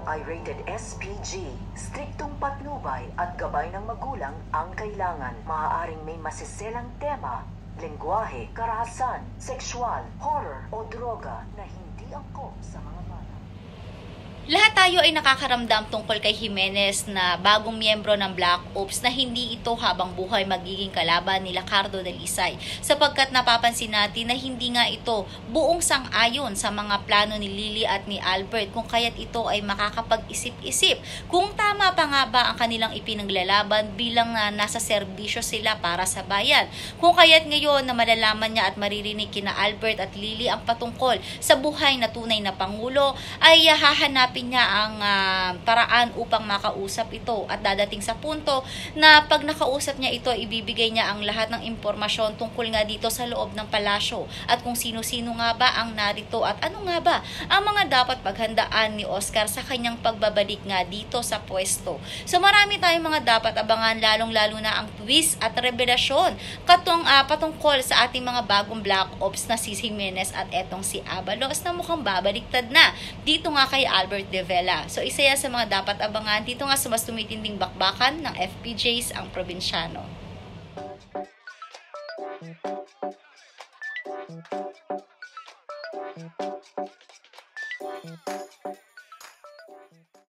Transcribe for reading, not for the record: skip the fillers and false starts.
ay rated SPG. Striktong patnubay at gabay ng magulang ang kailangan. Maaaring may masiselang tema, lengguwahe, karahasan, sexual, horror o droga na hindi angkop sa mga bata. Lahat tayo ay nakakaramdam tungkol kay Jimenez na bagong miyembro ng Black Ops na hindi ito habang buhay magiging kalaban ni Cardo Dalisay, sapagkat napapansin natin na hindi nga ito buong sang-ayon sa mga plano ni Lily at ni Albert, kung kaya't ito ay makakapag-isip-isip kung tama pa nga ba ang kanilang ipinaglalaban bilang nasa serbisyo sila para sa bayan. Kung kaya't ngayon na malalaman niya at maririnig kina Albert at Lily ang patungkol sa buhay na tunay na Pangulo, ay hahanapin niya ang paraan upang makausap ito, at dadating sa punto na pag nakausap niya ito, ibibigay niya ang lahat ng impormasyon tungkol nga dito sa loob ng palasyo at kung sino-sino nga ba ang narito at ano nga ba ang mga dapat paghandaan ni Oscar sa kanyang pagbabalik nga dito sa pwesto. So marami tayong mga dapat abangan, lalong-lalo na ang twist at revelasyon patungkol sa ating mga bagong Black Ops na si Jimenez at etong si Abalos na mukhang babaliktad na dito nga kay Albert de Vela. So isa yan sa mga dapat abangan dito nga sa mas tumitinding bakbakan ng FPJs ang probinsyano.